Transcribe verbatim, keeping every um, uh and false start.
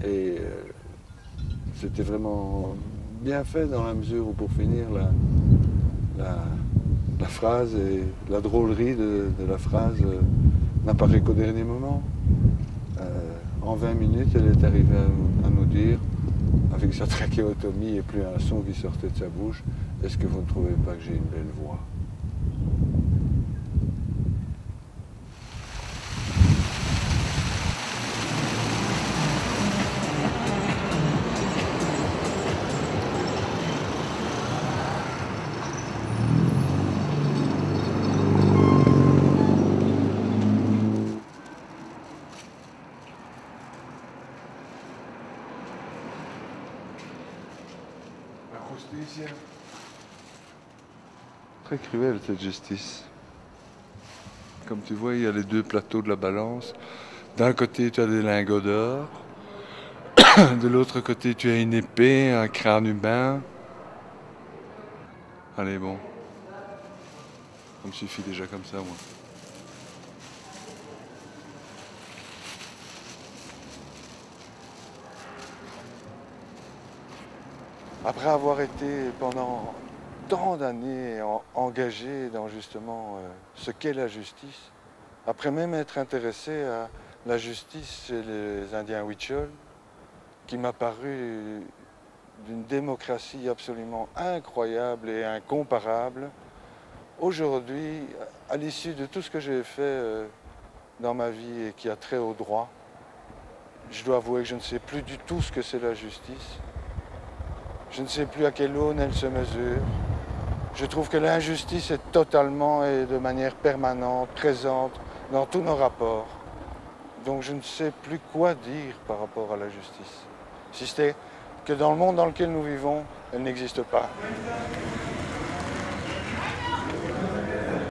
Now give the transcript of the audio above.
Et euh, c'était vraiment bien fait dans la mesure où, pour finir, la, la, la phrase et la drôlerie de, de la phrase euh, n'apparaît qu'au dernier moment. Euh, en vingt minutes, elle est arrivée à, à nous dire, avec sa trachéotomie et plus un son qui sortait de sa bouche, est-ce que vous ne trouvez pas que j'ai une belle voix? La justice. Très cruelle cette justice. Comme tu vois, il y a les deux plateaux de la balance. D'un côté, tu as des lingots d'or. De l'autre côté, tu as une épée, un crâne humain. Allez, bon. Ça me suffit déjà comme ça, moi. Après avoir été pendant tant d'années engagé dans justement euh, ce qu'est la justice, après même être intéressé à la justice chez les Indiens Huichol, qui m'a paru d'une démocratie absolument incroyable et incomparable, aujourd'hui, à l'issue de tout ce que j'ai fait euh, dans ma vie et qui a trait au droit, je dois avouer que je ne sais plus du tout ce que c'est la justice. Je ne sais plus à quelle aune elle se mesure. Je trouve que l'injustice est totalement et de manière permanente, présente dans tous nos rapports. Donc je ne sais plus quoi dire par rapport à la justice. Si c'était que dans le monde dans lequel nous vivons, elle n'existe pas.